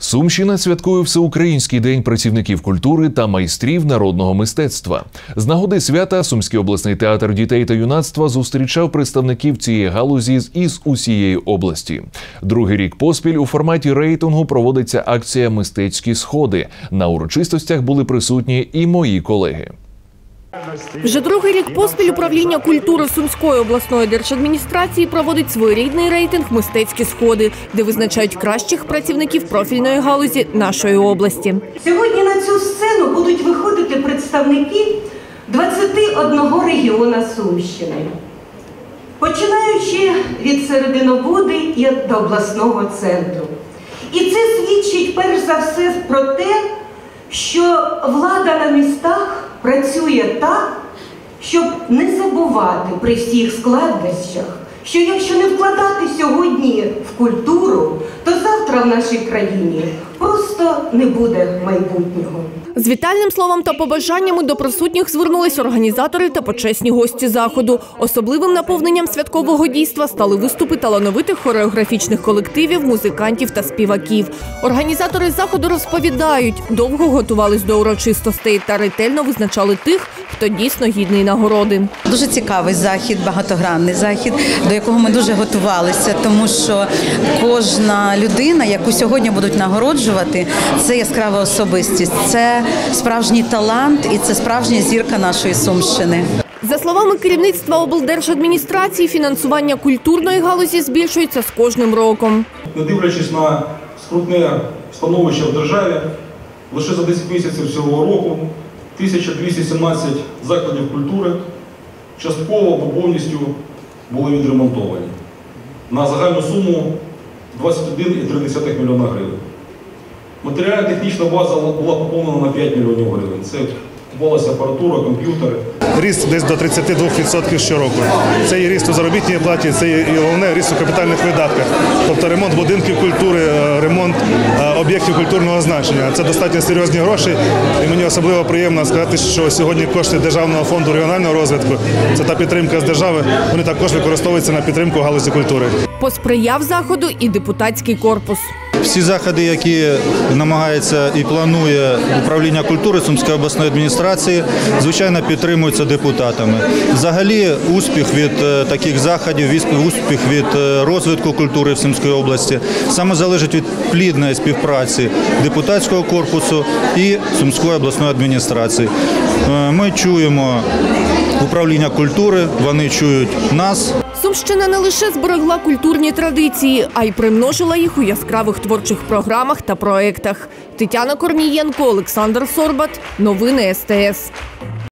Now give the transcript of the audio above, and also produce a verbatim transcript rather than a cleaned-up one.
Сумщина святкує Всеукраїнський день працівників культури та майстрів народного мистецтва. З нагоди свята Сумський обласний театр дітей та юнацтва зустрічав представників цієї галузі із усієї області. Другий рік поспіль у форматі рейтингу проводиться акція «Мистецькі сходи». На урочистостях були присутні і мої колеги. Вже другий рік поспіль управління культури Сумської обласної держадміністрації проводить своєрідний рейтинг «Мистецькі сходи», де визначають кращих працівників профільної галузі нашої області. Сьогодні на цю сцену будуть виходити представники двадцяти одного регіону Сумщини, починаючи від Серединоводи і до обласного центру. І це свідчить перш за все про те, що влада на містах працює так, щоб не забувати при всіх складнощах, що якщо не вкладати сьогодні в культуру, то завтра в нашій країні просто не буде майбутнього. З вітальним словом та побажаннями до присутніх звернулись організатори та почесні гості заходу. Особливим наповненням святкового дійства стали виступи талановитих хореографічних колективів, музикантів та співаків. Організатори заходу розповідають, довго готувались до урочистостей та ретельно визначали тих, хто дійсно гідний нагороди. Дуже цікавий захід, багатогранний захід, до якого ми дуже готувалися, тому що кожна людина, яку сьогодні будуть нагороджувати, це яскрава особистість, це справжній талант і це справжня зірка нашої Сумщини. За словами керівництва облдержадміністрації, фінансування культурної галузі збільшується з кожним роком. Не дивлячись на скрутне становище в державі, лише за десять місяців цього року тисяча двісті сімнадцять закладів культури частково або повністю були відремонтовані на загальну суму двадцять один цілих три десятих мільйона гривень. Матеріально-технічна база була поповнена на п'ять мільйонів гривень. Це купувалася апаратура, комп'ютери. Ріст десь до тридцяти двох відсотків щороку. Це і ріст у заробітній платі, це і головне ріст у капітальних видатках. Тобто ремонт будинків культури, ремонт об'єктів культурного значення. Це достатньо серйозні гроші. І мені особливо приємно сказати, що сьогодні кошти Державного фонду регіонального розвитку, це та підтримка з держави, вони також використовуються на підтримку галузі культури. Посприяв заходу і депутатський корпус. Всі заходи, які намагається і планує управління культури Сумської обласної адміністрації, звичайно, підтримуються депутатами. Взагалі, успіх від таких заходів, успіх від розвитку культури в Сумській області саме залежить від плідної співпраці депутатського корпусу і Сумської обласної адміністрації. Ми чуємо управління культури, вони чують нас. Сумщина не лише зберегла культурні традиції, а й примножила їх у яскравих творчих програмах та проєктах. Тетяна Корнієнко, Олександр Сорбат. Новини ес те ес.